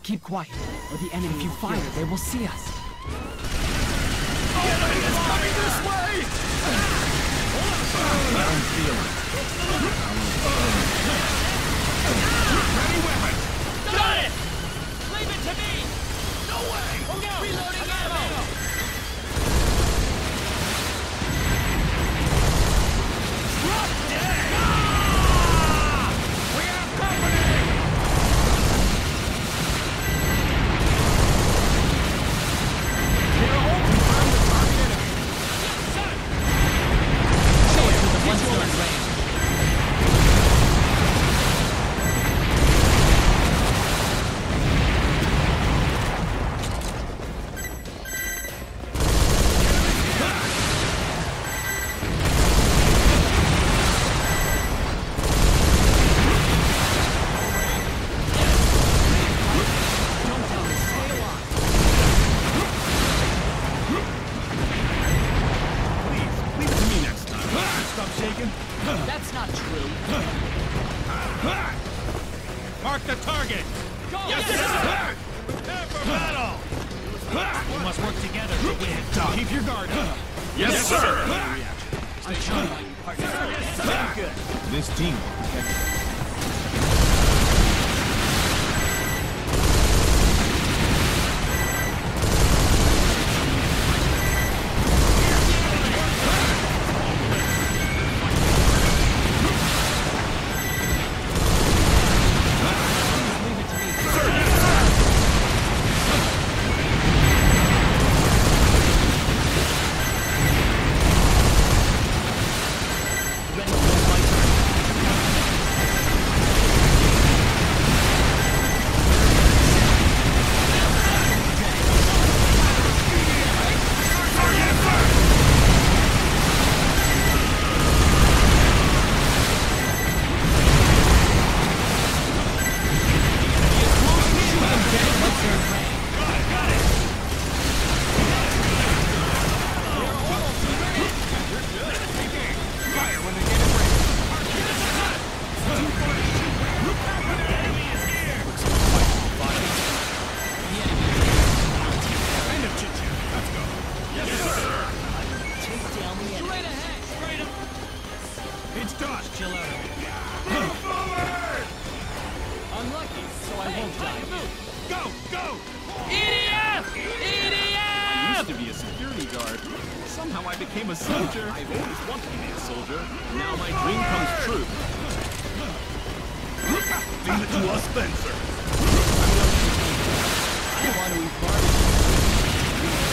Keep quiet, or the enemy. If you fire, they will see us. The enemy is coming this way! I don't feel it. Ready weapon! Got it! Leave it to me! No way! Oh no! Reloading ammo! Drop dead! Ah! We have company! They're open on the target enemy. Yes, sir! Show it with the ones still in range. That's not true. Mark the target! Go! Yes, sir! Prepare for battle! We must work together to win. Keep your guard up. Yes, sir! I'm showing you, partner. Very good. This team will protect you. It's done. Chill out. Move forward! Unlucky, so I won't die. Go! Go! EDF! I EDF! used to be a security guard. Somehow I became a soldier. I've always wanted to be a soldier. Now my dream comes true. Leave it to us, Spencer. I want to eat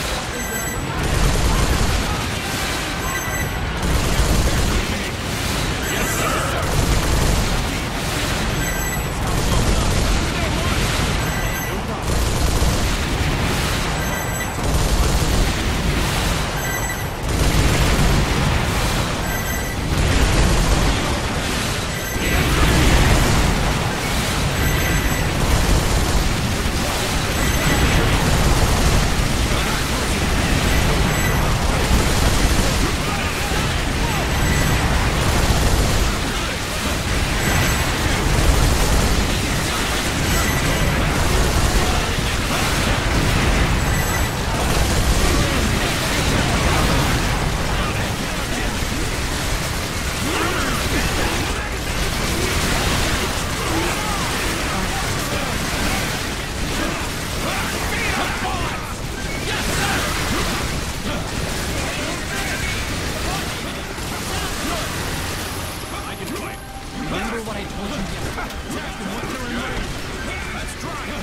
Remember what I told you yesterday? Let's try it.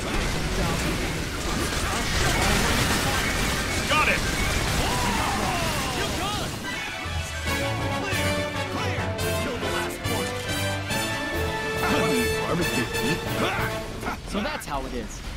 Got it. You good? Clear. Kill the last one. Barbecue. So that's how it is.